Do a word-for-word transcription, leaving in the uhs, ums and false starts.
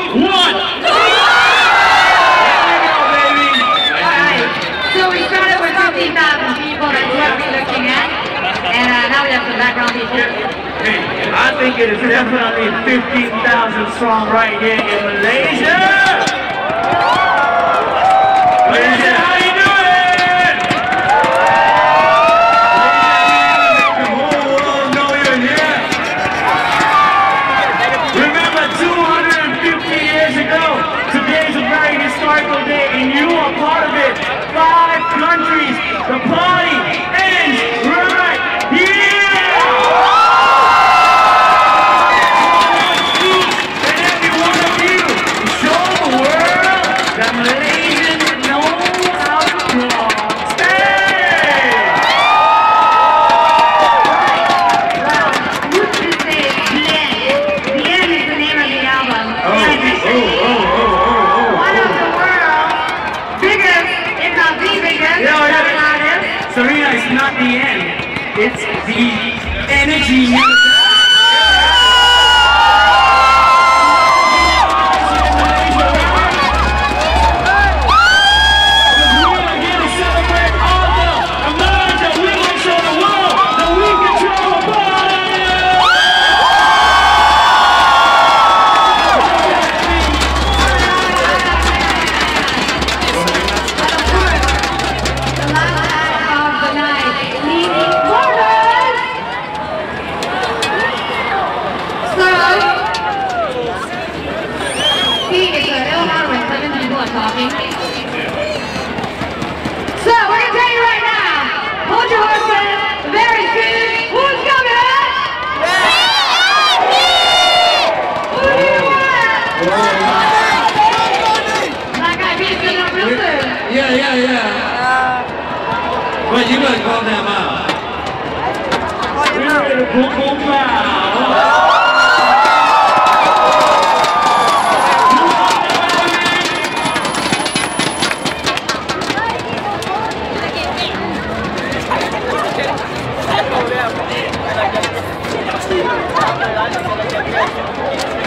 one. fifteen thousand people, that's what we're looking at. And uh, now we have some background people. Hey, I think it is definitely fifteen thousand strong right here in Malaysia. Malaysia, how you doing? Make the whole world know you're here. Remember, two hundred fifty years ago, today is a very historical day, and you are part of it. Five countries. The party ends right here! And every one of you show the world that Malaysians know how to cross stage! Well, who's to say The End? The End is the name of the album. Oh, oh, oh, oh, oh. One of the world's biggest, if not the biggest, Yeah, yeah. Serena, it's not the end, it's the energy. Talking. So, we're going to tell you right now, hold your horses, very soon, who's coming up? Who do you want? Black Eyed Peas coming up real soon. Yeah, yeah, yeah. Well, you better call them out. We're going to boom, boom, bow. Gracias.